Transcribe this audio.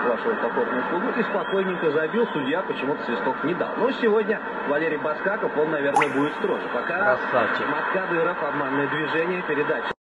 вошел в топорную клубу и спокойненько забил. Судья почему-то свисток не дал. Но сегодня Валерий Баскаков, он, наверное, будет строже. Пока Красавчик. Маскадыров, обманное движение, передача.